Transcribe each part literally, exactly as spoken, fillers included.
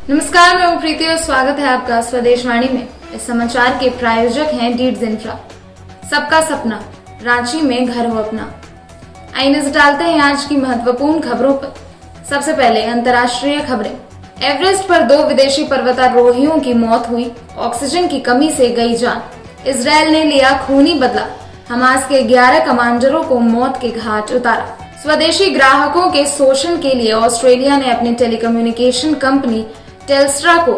नमस्कार, मैं हूं प्रीति और स्वागत है आपका स्वदेश वाणी में। इस समाचार के प्रायोजक हैं डीड्स इंफ्रा। सबका सपना, रांची में घर हो अपना। आइए नजर डालते हैं आज की महत्वपूर्ण खबरों पर। सबसे पहले अंतर्राष्ट्रीय खबरें। एवरेस्ट पर दो विदेशी पर्वतारोहियों की मौत हुई, ऑक्सीजन की कमी से गई जान। इजरायल ने लिया खूनी बदला, हमास के ग्यारह कमांडरों को मौत के घाट उतारा। स्वदेशी ग्राहकों के शोषण के लिए ऑस्ट्रेलिया ने अपनी टेलीकम्युनिकेशन कंपनी टेल्स्ट्रा को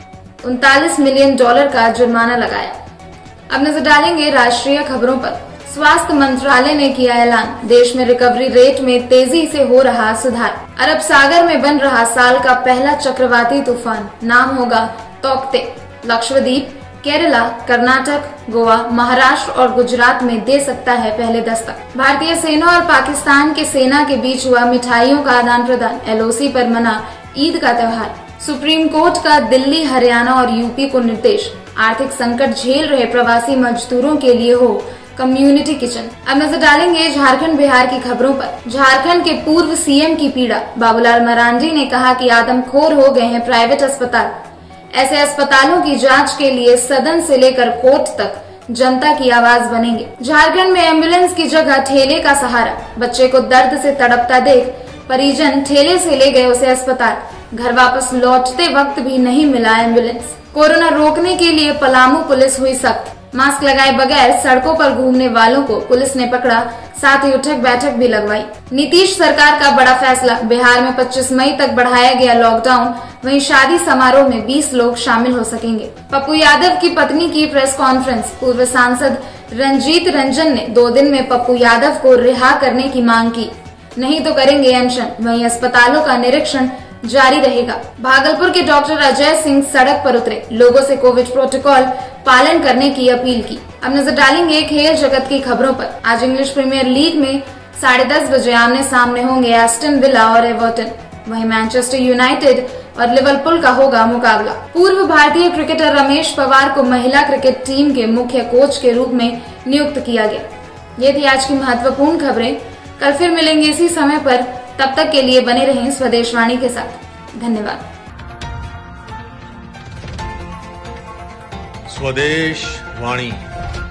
उनतालीस मिलियन डॉलर का जुर्माना लगाया। अब नजर डालेंगे राष्ट्रीय खबरों पर। स्वास्थ्य मंत्रालय ने किया ऐलान, देश में रिकवरी रेट में तेजी से हो रहा सुधार। अरब सागर में बन रहा साल का पहला चक्रवाती तूफान, नाम होगा तौकते। लक्षद्वीप, केरला, कर्नाटक, गोवा, महाराष्ट्र और गुजरात में दे सकता है पहले दस्तक। भारतीय सेना और पाकिस्तान के सेना के बीच हुआ मिठाइयों का आदान प्रदान। एलओसी पर मना ईद का त्योहार। सुप्रीम कोर्ट का दिल्ली, हरियाणा और यूपी को निर्देश, आर्थिक संकट झेल रहे प्रवासी मजदूरों के लिए हो कम्युनिटी किचन। अब नजर डालेंगे झारखंड बिहार की खबरों पर। झारखंड के पूर्व सीएम की पीड़ा, बाबूलाल मरांडी ने कहा कि आदमखोर हो गए हैं प्राइवेट अस्पताल। ऐसे अस्पतालों की जांच के लिए सदन से लेकर कोर्ट तक जनता की आवाज बनेंगे। झारखंड में एम्बुलेंस की जगह ठेले का सहारा, बच्चे को दर्द से तड़पता देख परिजन ठेले से ले गए उसे अस्पताल। घर वापस लौटते वक्त भी नहीं मिला एम्बुलेंस। कोरोना रोकने के लिए पलामू पुलिस हुई सख्त, मास्क लगाए बगैर सड़कों पर घूमने वालों को पुलिस ने पकड़ा, साथ ही उठक बैठक भी लगवाई। नीतीश सरकार का बड़ा फैसला, बिहार में पच्चीस मई तक बढ़ाया गया लॉकडाउन, वहीं शादी समारोह में बीस लोग शामिल हो सकेंगे। पप्पू यादव की पत्नी की प्रेस कॉन्फ्रेंस, पूर्व सांसद रंजीत रंजन ने दो दिन में पप्पू यादव को रिहा करने की मांग की, नहीं तो करेंगे अनशन। वहीं अस्पतालों का निरीक्षण जारी रहेगा। भागलपुर के डॉक्टर अजय सिंह सड़क पर उतरे, लोगों से कोविड प्रोटोकॉल पालन करने की अपील की। अब नजर डालेंगे खेल जगत की खबरों पर। आज इंग्लिश प्रीमियर लीग में साढ़े दस बजे आमने सामने होंगे एस्टन विला और एवर्टन। वहीं मैनचेस्टर यूनाइटेड और लिवरपूल का होगा मुकाबला। पूर्व भारतीय क्रिकेटर रमेश पवार को महिला क्रिकेट टीम के मुख्य कोच के रूप में नियुक्त किया गया। ये थी आज की महत्वपूर्ण खबरें। कल फिर मिलेंगे इसी समय पर, तब तक के लिए बने रहें स्वदेश वाणी के साथ। धन्यवाद। स्वदेश वाणी।